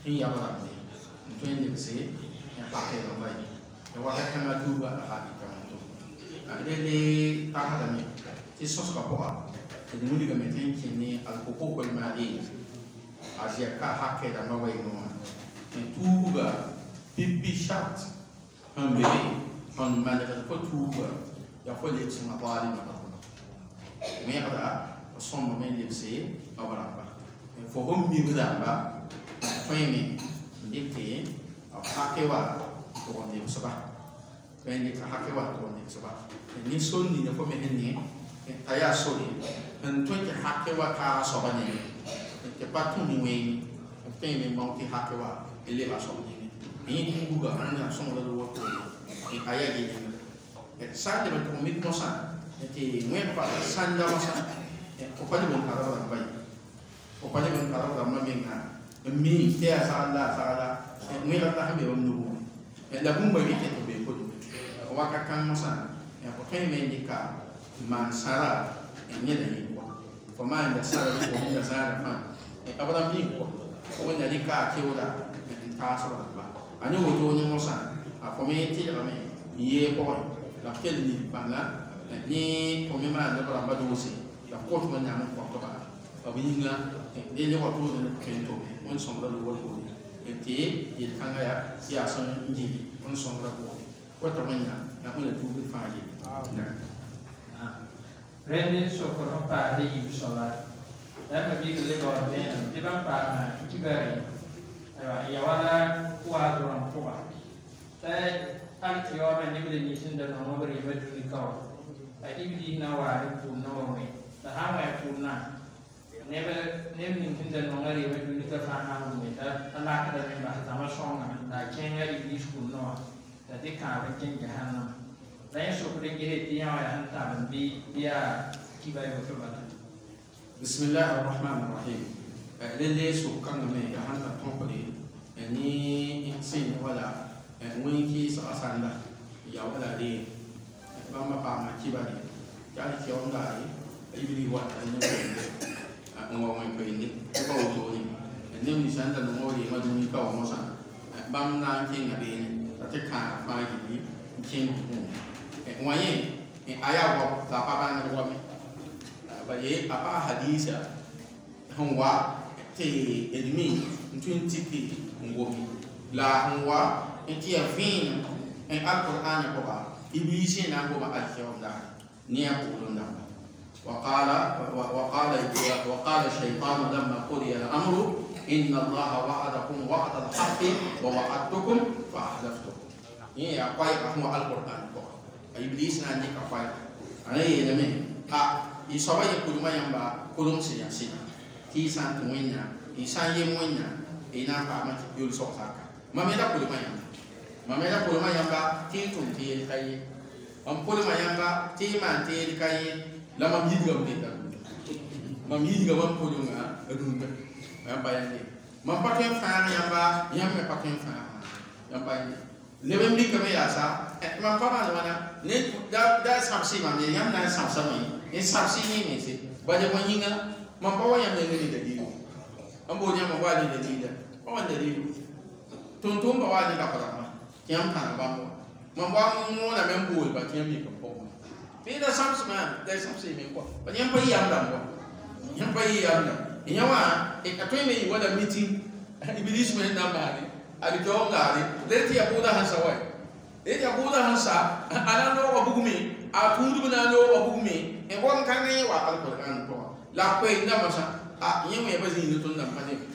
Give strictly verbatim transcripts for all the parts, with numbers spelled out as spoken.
tin ya ba ni tin ni se ya pa ke ro mai ya wa ka na du ba ha di ka mo ade le ta ha da mi ti so so ko a de mu diga me tin ki ni al ko ko ko ma e asia ka ha ke da ma wa no en tu ga pipi chat un bébé on ma da ko tu ga ya ko le ti ma ba ni ma ko me ya da so mo me le se awara ba fo hom mi ga ba fami dikte hakewa to wonde soba fami hakewa to wonde soba ni sonni ne fo me henni taya sori en to ke hakewa ka soba ni ke patu ni we fami mo ti hakewa ele ba soba ni ni ni buga ana so mo do woto e aya ge ni sa de ko mi ko sa ti ngwe pa sanda ma sa ko pa ni mo ka ra ba ko pa ni mo ka ra ma me na mi dia sala sala mi la ta me on nu e da bumba mi ke to be ko wa ka kan masa ya ko kai me ndika man sara ni da ni ko ko ma nda sara ko nda sara fa e ka ba mi ko ko nya di ka ke oda ta so ba ani wo to ni masa a ko me ti la me ye ko la ke ni ba la ni ko me ma da ba ba do si la ko to nya mo ko ba ba bi nga e ni ko to ni ke to on sombra do wol e te il kanga ya ya son nji on sombra ko ko to manya ya ko le tu bi fa ji ah rene so ko no pa de yi sola da ma bi le ko de de ba pa na ki bari ya wala ko a do ran ko ba ta an ti yo ma ni bi ni sin da no bari ba du ni ka ai di bi na wa ri ku no me ta ha ma ku na never never in the nongari when you get a fan with that a lack of them as a song and I can't really be school no that they can't change the hand. Then so could get it the hand and be via Kiba. Bismillah ar-Rahman ar-Rahim. Lele so kan me ya handa company ni sin wala winki sa asanda ya wala de ba ma pa ma Kiba ni ya ki on dai ibili wa ni ngomong ko ini ko to ni ni mi san da no ri ma ni ka mo sa bam na kin ga ni ta te ka fa gi ni kin e wa ye e aya wa ta pa ba na wa mi ba ye apa hadisa hon wa te edmi twenty p ngomi la hon wa e ti afin e alquran ko ba ibisi na ko ba al-shawda ni ya ko na وقال وقال وقال الشيطان لما قضي الامر ان الله وعدكم وعد الحق ووعدتكم فاحلفتكم. Ini apa yang kamu Al-Quran kok? Iblis nanti kapai. Ani ini ah isaba yang kurma yang ba kurung siya siya. Kisan tumunya, isan yemunya, ina pa ma yul sok saka. Mamela kurma yang. Mamela kurma yang ba ti tum ti kai. Am kurma yang ba ti man ti kai. Lama mi gam de ta ma mi gam am ko nga adun ga ya bayan ni ma paken fa ya ba ya me paken fa ya bayan le bem li kame ya sa ma pa ma wana ne da da sabsi ma me ya na sabsa mi ni sabsi ni me se ba de mo yinga ma pa wa ya me ni de di am bo nya ma wa ni de di da pa wa de di tun tun ba wa ni ka pa ma kyam ka ba mo ma ba mo na me bo ba kyam mi ka po Pida sabs man, dai sabsi me ko. Ba nyam pa yam dam ko. Nyam pa yam dam. Nyawa e ka toy me wada meeting. Iblis me na ba ni. Abi to ngari, leti ya buda hansa wai. Leti ya buda hansa, ana no wa bugumi, a tundu na no wa bugumi. E ko kan ne wa alquran ko. La ko ina masa, a nyam e ba zin tun nan pa ne.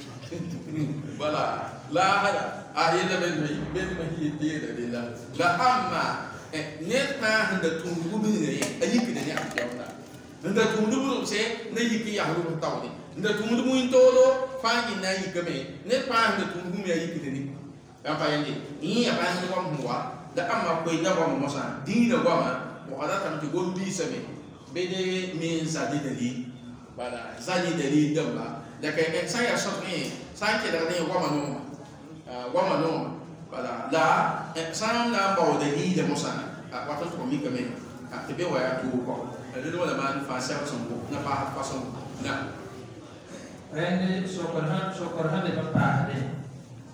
Bala, la hada. A yeda ben me, ben me hi de de la. La amma net na handa tundu bu ne ayi kida ne a yawda handa tundu bu se ne yiki ya hu tawni handa tundu bu intolo fangi na yi game net pa handa tundu bu ayi kida ne ya pa yandi ni ya ba ni wa muwa da amma ko ina wa mo sa dinga wa ma wa ada tam to gombi sabe be de min sa de dali bala zali dali damba da kai en sai ya so ne sai ke da ne wa ma no wa ma no bala la sam la ba de ni de mosana waktu tu kami kami tapi waya tu kok ada dua leman fase sembuh napa pasang nah rene sokorhan sokorhan de pa de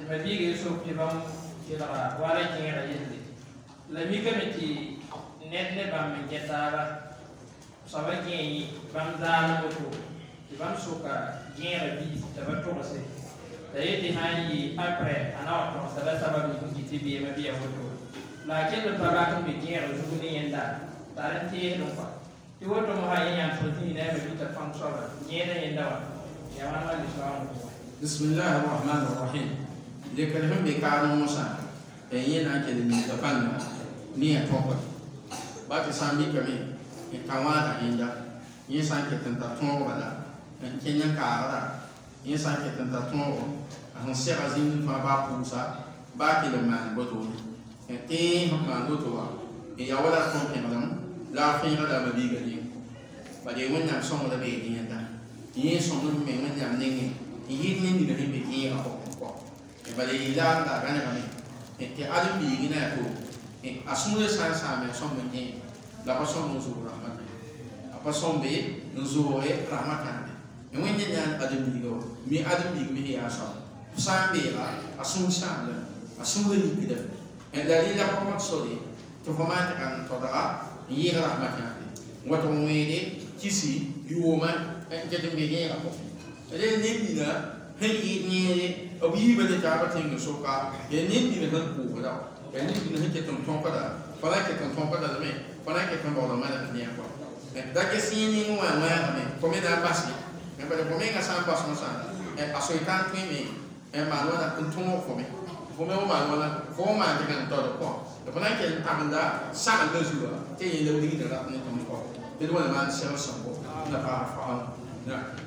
ma biige so ti bam ti la wala ki ngara yende la mi kamiti net ne bam me getara sawa ki bam dana ko to ti bam so ka ngara bi ta ba to se da yiti hani après ana to sa da sababu ko ti bi ma biya ko to la ke do ba ka mi ngara su ni yenda taranti no fa ti woto mo ha yan so ti ne ma bi ta fam so ba ngena yenda wa ya wana li so Bismillah ar-Rahman ar-Rahim. Le kalhum be kanu musa e yena ke ni da fanga ni a toko ba ta sami kame e kawa da inda yin san ke tanta ton wala en kenya ka ara yin san ke tanta ton a hon se razin fa ba pusa ba ke le man boto e te ha man boto wa e ya wala ton ke madam la fi ga da ba bi ga ni ba de wonna son da be ni yanda yin son no me men ya ne ini ni ni ni be ko ko e bale ila da gane kami e ke alim bi gina to e asumule sa sa me so mo ni la pa so mo zu rahmat apa so be nzu e rahmat e wen ni an alim bi go mi alim bi mi ya so sa be la asum sa la asumule ni kida e dalila ko mo so di to ko ma ta kan to da yi rahmat ya wato mo de kisi yuoma e ke de be ni ko ele ni na hei ni obi ba de ta ba tin so ka ye ni ni na ko ko da ye ni ni na ke ton ton pa da para ke ton ton pa da me para ke ton ba da ma da ni ko da ke si ni mo ma ma me ko me da pasi me ba de ko me ga sa pas no sa e aso ita tu me e ma no da ton ton ko me ko me o ma no na ko ma de kan to do ko de para ke ta da sa da zu ba te ye le di da ni ton ko de do ma se so ko na pa fa na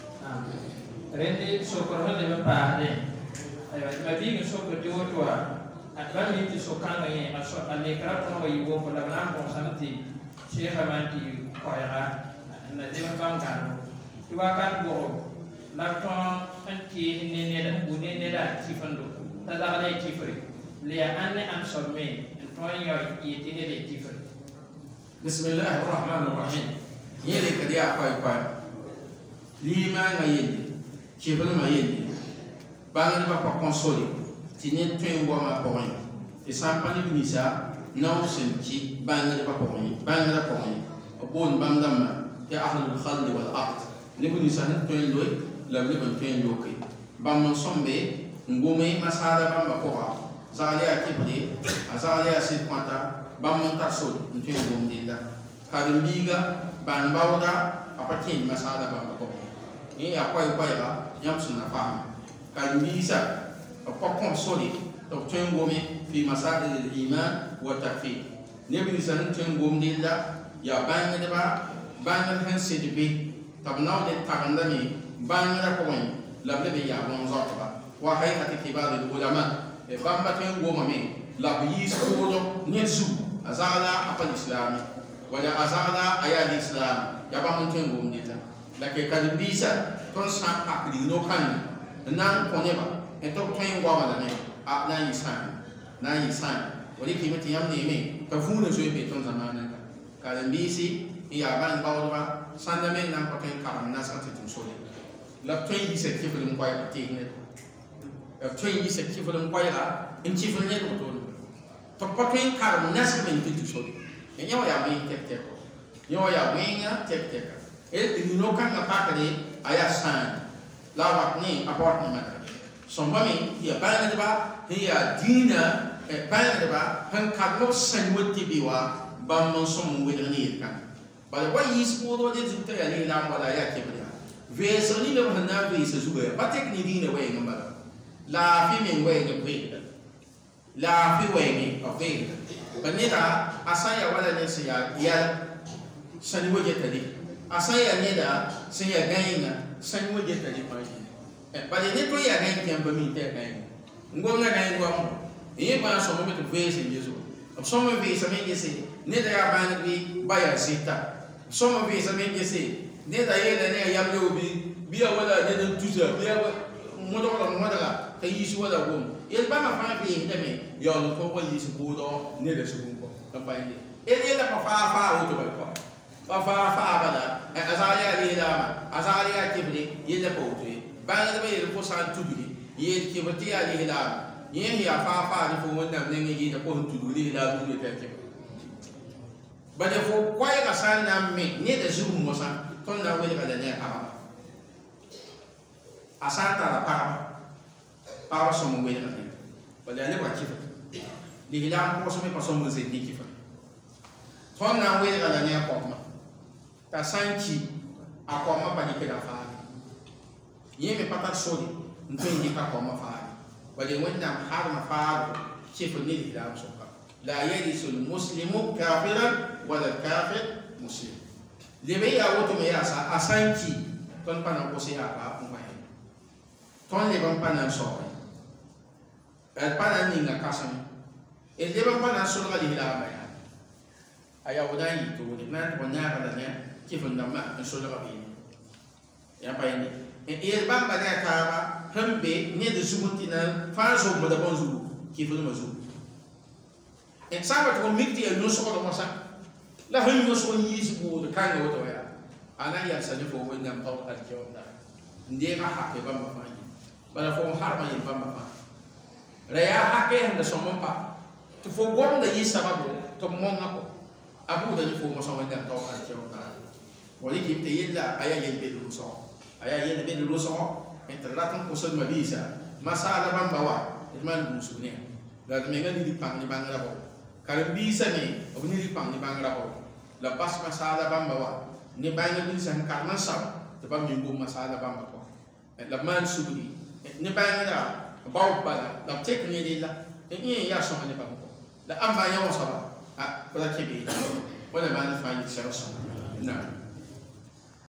Rendi sokorho de pa de ay ma bi ngi sokko de woto at ba mi ti sokanga ye aso alle kra ko yi wo ko la na ko sanati cheikh amanti ko ya na de ma banga ti wa kan bo la to anti ne ne da bu ne ne da ti fando ta da le ti fri le anne am so me to yo yi ti ne de ti fri Bismillahir Rahmanir Rahim yele kadiya ko ko lima ngaye qui veut me aider. Bang va pas consoler. Tu n'es pas un bois pour rien. Et sans pas de misa, non c'est qui bang ne va pour rien. Bang ne va pour rien. Au bon bang d'ama, tu as un khal de wal aqt. Ne vous disant tu es loin, la vie va tu es loqué. Bang mon sombe, ngome masada bang va pour. Zali a kibri, azali a sit quanta, bang mon tasol, tu es ngom dilla. Kadimbiga, bang bauda, apatin masada bang va pour. Ni apa yang baiklah yang sunnah faham. Kalau bisa, apa konsoli, doktor ngome di masalah iman wa takfir. Ni bisa doktor ngome dia, ya bang dia bang dia sensitif. Tapi nak dia takkan ni bang dia kau ni, lebih ya bang zat. Wahai hati kibar ulama, bang doktor ngome ni, lebih sekolah ni zu. Azala apa Islam? Wajah azala ayat Islam. Ya bang doktor ngome dia. Lagi kalau bisa, tuan sang pak di nokan, nang koneba, itu tuan gua mana ni, ah nang isan, nang isan. Jadi kita tiap ni ni, kafun itu sudah betul zaman ni. Kalau bisa, ia bang bawa apa, sana men nang pakai karam nasa itu sulit. Lap tuan bisa kita belum kaya pakai ni, lap tuan bisa kita belum kaya lah, inci belum ni betul. Tapi pakai karam nasa itu sulit. Ini awak yang tek tek, ini awak yang menga tek tek. El dinokan apa kali ayat san lawak ni abort ni mata sombami dia bang ada dia dina bang ada han kadlo sanwat tibiwa bam som wedan ni kan pada wa yispo de zuta ya ni lam wala ya kibra vesa ni le hanna vesa zuga patek ni dina we ngamba la fi men we ngbe la fi we ni okay banira asaya wala ni siya ya sanwa jetali asaya ni dah saya gainga saya wujud tadi pagi. Eh pada ni tu ya gaing yang berminta gaing. Ngom na gaing ngom. Ini pas semua itu vesi Yesus. Semua vesi sama Yesus. Ni dah ya bang bi bayar sita. Semua vesi sama Yesus. Ni dah ya dah ni yang lebi biar wala ni dah tujuh biar mudah orang mudah lah. Tapi Yesus wala gom. Ia bang apa yang ini demi. Ya lu kau wala Yesus bodoh ni dah sebungko. Nampak ini. Ia dah apa apa itu berapa. Fa fa bala azaliya li lama azaliya kibri yella pawtu banga de be ko sa tuduri ye ki bati ya li la ye ya fa fa ni fo wonna ne ngi da ko tu li la du te ke ba de fo kwai ka san na me ne da zu mo san ton na we ka da ne ka asanta la pa pa so mo we ka ne ba da ne ba ki li la ko so me pa so mo ze ni ki fa ton na we ka da ne ko ma ta sanki akoma pa ni ke da fa ye me pata soli ntwe ni ka koma fa wale wanda har ma fa chifu ni ila soka la yarisul muslimu kafiran wala kafir muslim lebe ya woto me asa asanki ton pana ko se apa umma he ton le ban pana so el pana ni nga kasam el le ban pana so ga ila ba ya aya wadai to ni na ko nya ga ne chifu ndama so ga bi ya pa ni e bamba ne kara hambe ne de zubutina fa zo mo da bon zubu ki fu mo zubu e saba to mikti e no so ko mo sa la han no so ni zubu de kan no to ya ana ya sa ne fo mo ngam taw al ke wala ndi ma ha ke bamba fa ni bala fo har ma yin bamba fa ra ya ha ke handa so mo pa to fo gon da yi sababu to mo ngako abu da ni fo mo so ngam taw al ke wala wali ki te yilla aya yin be lu so aya yene be lu so entre la tan ko so ma bisa masala bamba wa man bu su ne la me ngali di pang ni bangara ko kala bisa ne o ni di pang ni bangara ko la pas masala bamba wa ni bangara ni san karna sa to ba mi ngum masala bamba ko la man su ni ni bangara ba ba la tek ni di la ni ya so ni bamba ko la amba ya wa sa ba a ko la ke bi wala man fa ni sa so na